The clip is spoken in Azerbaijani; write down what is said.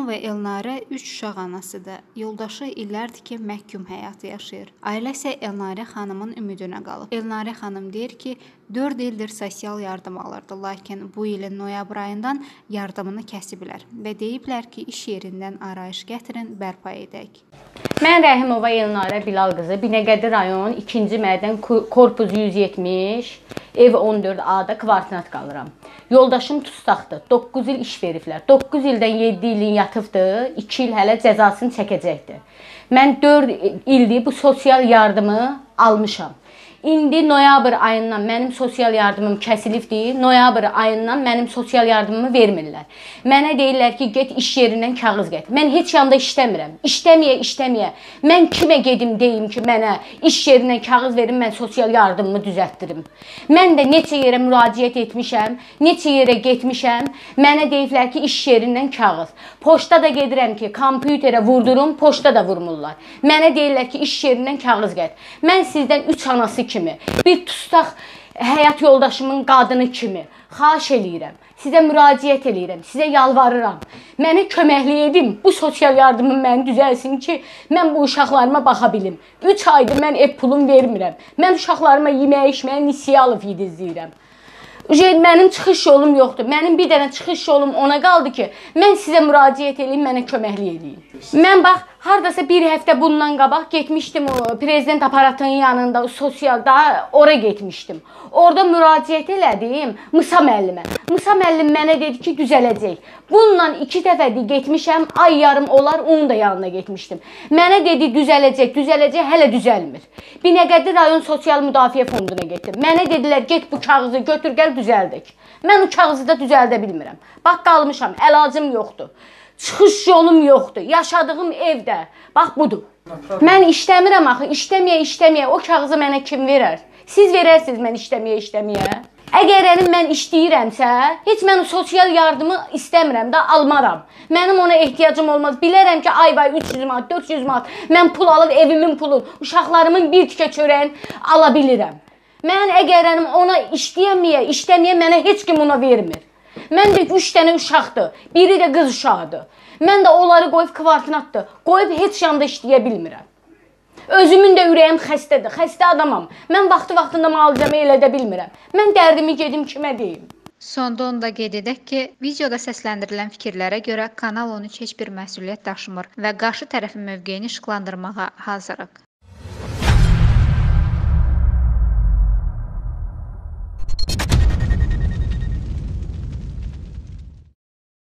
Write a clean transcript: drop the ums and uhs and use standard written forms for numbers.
Xanımova Elnarə 3 uşaq anasıdır. Yoldaşı illərdir ki, məhkum həyatı yaşayır. Ailə isə Elnarə xanımın ümidinə qalıb. Elnarə xanım deyir ki, 4 ildir sosial yardım alırdı, lakin bu ilin noyabr ayından yardımını kəsiblər və deyiblər ki, iş yerindən arayış gətirin, bərpa edək. Mən Rəhimova Elnarə Bilal qızı, Binəqədi rayon 2-ci mədən korpus 170, ev 14A-da kvartinat qalıram. Yoldaşım tutsaxdır, 9 il iş veriblər. 9 ildən 7 ilin yatıbdır, 2 il hələ cəzasını çəkəcəkdir. Mən 4 ildir bu sosial yardımı almışam. İndi noyabr ayından mənim sosial yardımım kəsilibdir. Noyabr ayından mənim sosial yardımımı vermirlər. Mənə deyirlər ki, get iş yerindən kağız get. Mən heç yanda işləmirəm. İşləməyə. Mən kimə gedim deyim ki, mənə iş yerindən kağız verin, mən sosial yardımımı düzəltdirim. Mən də neçə yerə müraciət etmişəm, neçə yerə getmişəm. Mənə deyiblər ki, iş yerindən kağız. Poçta da gedirəm ki, kompüterə vurdurum, poçta da vurmurlar. Mənə deyirlər ki, iş yerindən kağız get. Mən sizdən 3 anası kimi, bir tutaq həyat yoldaşımın qadını kimi xahiş eləyirəm, sizə müraciət eləyirəm, sizə yalvarıram. Mənə köməklik edin, bu sosial yardımım məni düzəlsin ki, mən bu uşaqlarıma baxa bilim. 3 aydır mən ev pulum vermirəm. Mən uşaqlarıma yeməyə, içməyə nisiyə alıb yedizləyirəm. Mənim çıxış yolum yoxdur. Mənim bir dənə çıxış yolum ona qaldı ki, mən sizə müraciət edeyim, mənə köməklik edin. Mən bax, haradasa bir həftə bundan qabaq getmişdim o prezident aparatının yanında, sosialda ora getmişdim. Orada müraciət elədim Musa müəllimə. Musa müəllim mənə dedi ki, düzələcək. Bununla 2 dəfədir getmişəm, ay yarım olar, onun da yanına getmişdim. Mənə dedi düzələcək, hələ düzəlmir. Binəqədi rayon sosial müdafiə fonduna getdim. Mənə dedilər, get bu kağızı götür, gəl düzəldik. Mən o kağızı da düzəldə bilmirəm. Bax, qalmışam, əlacım yoxdur. Çıxış yolum yoxdur. Yaşadığım evdə. Bax, budur. Mən işləmirəm axı, işləməyə. O kağızı mənə kim verər? Siz verərsiniz mən işləməyə. Əgər mən işləyirəmsə, heç mən sosial yardımı istəmirəm də, almaram. Mənim ona ehtiyacım olmaz. Bilərəm ki, ay 300 manat, 400 manat mən pul alıb evimin pulunu, uşaqlarımın bir tikə çörəyin ala bilirəm. Mən əgər ona işləməyə mənə heç kim ona vermir. Mən də 3 dənə uşaqdır, biri də qız uşağıdır. Mən də onları qoyub kvartinatdır, qoyub heç yanda işləyə bilmirəm. Özümün də ürəyim xəstədir, xəstə adamam. Mən vaxtında müalicəmə elədə bilmirəm. Mən dərdimi gedim kimə deyim. Sonda onu da qeyd edək ki, videoda səsləndirilən fikirlərə görə Kanal 13 heç bir məsuliyyət daşımır və qarşı tərəfin mövqeyini işıqlandırmağa hazırıq.